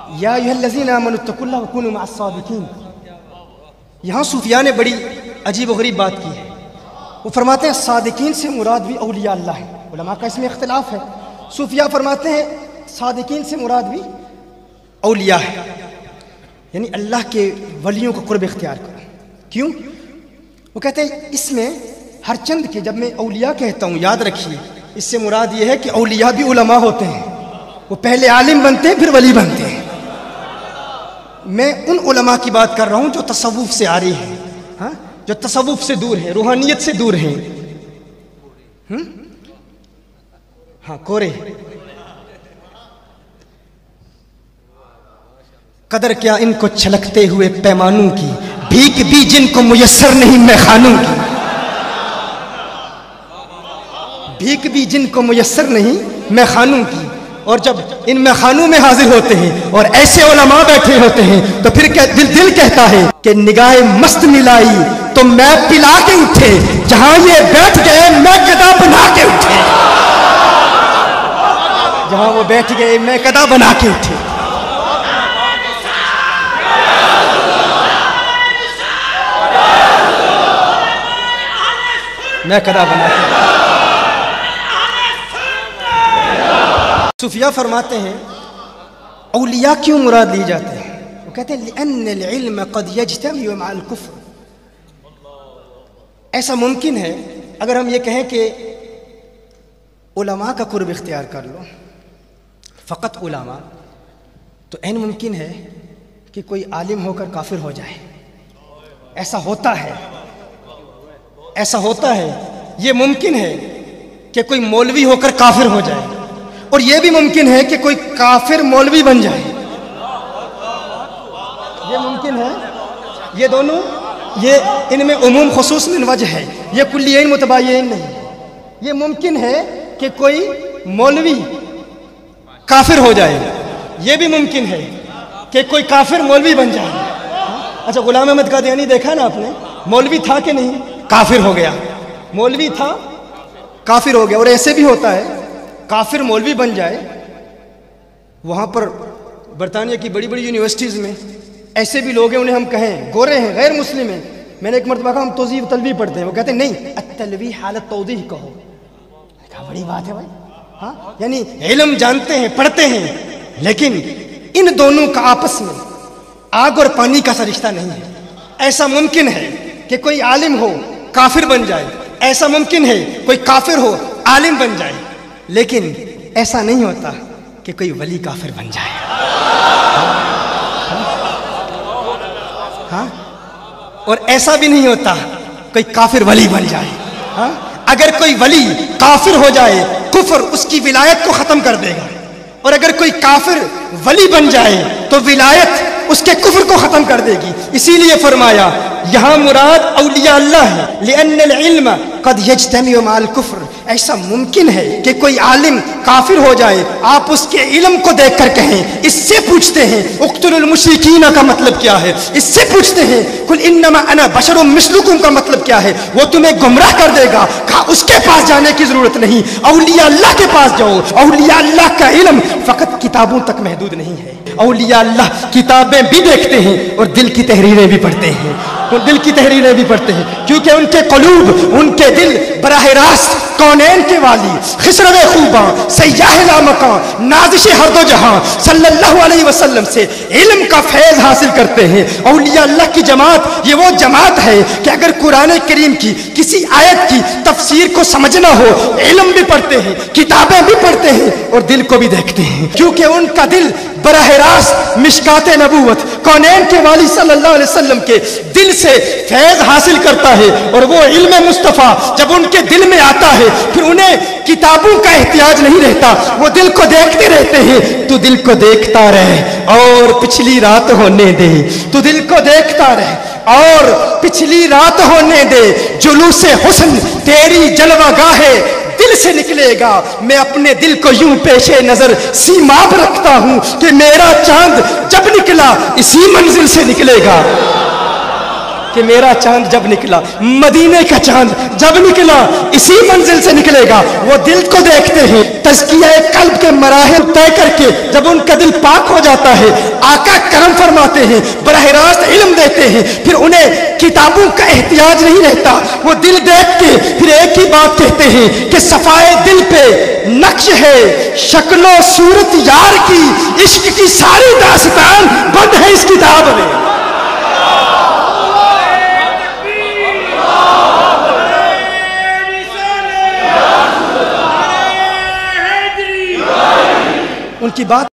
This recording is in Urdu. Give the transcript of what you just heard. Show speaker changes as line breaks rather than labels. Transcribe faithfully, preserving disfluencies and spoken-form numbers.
یا ایھا الذین آمنوا اتقوا اللہ وکونوا مع الصادقین. یہاں صوفیاء نے بڑی عجیب و غریب بات کی ہے. وہ فرماتے ہیں صادقین سے مراد بھی اولیاء اللہ ہے. علماء کا اس میں اختلاف ہے. صوفیاء فرماتے ہیں صادقین سے مراد بھی اولیاء ہے، یعنی اللہ کے ولیوں کا قرب اختیار کرو. کیوں؟ وہ کہتے ہیں اس میں ہر چند کے، جب میں اولیاء کہتا ہوں یاد رکھیے اس سے مراد یہ ہے کہ اولیاء بھی علماء ہوتے ہیں. وہ پہلے عالم بنتے ہیں پھر ولی بنتے ہیں. میں ان علماء کی بات کر رہا ہوں جو تصوف سے آ رہی ہیں، ہاں جو تصوف سے دور ہیں، روحانیت سے دور ہیں. ہاں کورے قدر کیا ان کو چھلکتے ہوئے پیمانوں کی، بھیک بھی جن کو میسر نہیں میخانوں کی. بھیک بھی جن کو میسر نہیں میخانوں کی. اور جب ان میخانوں میں حاضر ہوتے ہیں اور ایسے علماء بیٹھے ہوتے ہیں تو پھر دل دل کہتا ہے کہ نگاہ مست ملائی تو میں پلا کے اٹھے، جہاں یہ بیٹھ گئے میں گدا بنا کے اٹھے. جہاں وہ بیٹھ گئے میں گدا بنا کے اٹھے. میں گدا بنا کے اٹھے. صوفیاء فرماتے ہیں اولیاء کیوں مراد لی جاتے ہیں؟ وہ کہتے ہیں لأن العلم قد يجتمع مع الكفر. ایسا ممکن ہے اگر ہم یہ کہیں کہ علماء کا قرب اختیار کر لو، فقط علماء، تو این ممکن ہے کہ کوئی عالم ہو کر کافر ہو جائے. ایسا ہوتا ہے، ایسا ہوتا ہے. یہ ممکن ہے کہ کوئی مولوی ہو کر کافر ہو جائے، اور یہ بھی ممکن ہے کہ کوئی کافر مولوی بن جائے. یہ ممکن ہے. یہ دونوں، یہ ان میں عموم خصوص من وجہ ہے، یہ کلیین متباین نہیں. یہ ممکن ہے کہ کوئی مولوی کافر ہو جائے، یہ بھی ممکن ہے کہ کوئی کافر مولوی بن جائے. اچھا غلام احمد قادیانی دیکھا نا آپ نے، مولوی تھا کہ نہیں؟ کافر ہو گیا. مولوی تھا کافر ہو گیا. اور ایسے بھی ہوتا ہے کافر مولوی بن جائے. وہاں پر برطانیہ کی بڑی بڑی یونیورسٹیز میں ایسے بھی لوگ ہیں، انہیں ہم کہیں گورے ہیں، غیر مسلم ہیں. میں نے ایک مرتبہ کہا ہم توضیح تلویح پڑھتے ہیں، وہ کہتے ہیں نہیں التلویح حالت توضیح کہو. کہا بڑی بات ہے بھائی. ہاں یعنی علم جانتے ہیں، پڑھتے ہیں، لیکن ان دونوں کا آپس میں آگ اور پانی کا سا رشتہ نہیں ہے. ایسا ممکن ہے کہ کوئی عالم ہو کافر بن جائے، ایسا ممکن ہے کوئی کافر ہو عالم بن جائے، لیکن ایسا نہیں ہوتا کہ کوئی ولی کافر بن جائے. ہاں اور ایسا بھی نہیں ہوتا کوئی کافر ولی بن جائے. ہاں اگر کوئی ولی کافر ہو جائے کفر اس کی ولایت کو ختم کر دے گا، اور اگر کوئی کافر ولی بن جائے تو ولایت اس کے کفر کو ختم کر دے گی. اسی لیے فرمایا یہاں مراد اولیاء اللہ ہے. لأن العلم قد يجتمع مع الكفر. ایسا ممکن ہے کہ کوئی عالم کافر ہو جائے، آپ اس کے علم کو دیکھ کر کہیں. اس سے پوچھتے ہیں اقتلوا المشرکین کا مطلب کیا ہے، اس سے پوچھتے ہیں قل انما انا بشر مثلکم کا مطلب کیا ہے، وہ تمہیں گمراہ کر دے گا. کہا اس کے پاس جانے کی ضرورت نہیں، اولیاء اللہ کے پاس جاؤ. اولیاء اللہ کا علم فقط کتابوں تک محدود نہیں ہے. اولیاء اللہ کتابیں بھی دیکھتے ہیں اور دل کی تحریریں بھی پڑھتے ہیں. اور دل کی تحریریں بھی پڑھتے ہیں کیونکہ ان کے قلوب، ان کے دل براہ راست کونین کے والی، خسرو خوباں، سیاح لامکاں، نازش ہر دو جہاں صلی اللہ علیہ وسلم سے علم کا فیض حاصل کرتے ہیں. اولیاء اللہ کی جماعت یہ وہ جماعت ہے کہ اگر قرآن کریم کی کسی آیت کی تفسیر کو سمجھنا ہو، علم بھی پڑھتے ہیں، کتابیں بھی پڑھتے ہیں اور دل کو بھی دیکھتے ہیں، کیونکہ ان کا دل براہ راست مشکات نبوت کونین کے والی صلی اللہ علیہ وسلم کے دل سے فیض حاصل کرتا ہے. اور وہ علم مصطفیٰ جب ان کے دل میں آتا ہے پھر انہیں کتابوں کا احتیاج نہیں رہتا، وہ دل کو دیکھتے رہتے ہیں. تو دل کو دیکھتا رہے اور پچھلی رات ہونے دے، تو دل کو دیکھتا رہے اور پچھلی رات ہونے دے. جلوس حسن تیری جلوہ گاہے دل سے نکلے گا. میں اپنے دل کو یوں پیش نظر سیماب رکھتا ہوں کہ میرا چاند جب نکلا اسی منزل سے نکلے گا، کہ کہ میرا چاند جب نکلا، مدینے کا چاند جب نکلا، اسی منزل سے نکلے گا۔ وہ دل کو دیکھتے ہیں، تزکیہ قلب کے مراحل طے کر کے جب ان کا دل پاک ہو جاتا ہے، آقا کرم فرماتے ہیں، براہ راست علم دیتے ہیں، پھر انہیں کتابوں کا احتیاج نہیں رہتا۔ وہ دل دیکھ کے پھر ایک ہی بات کہتے ہیں کہ صفائے دل پہ نقش ہے شکل و صورت یار کی، عشق کی ساری داستان بند ہے اس کتاب میں۔ ان کی بات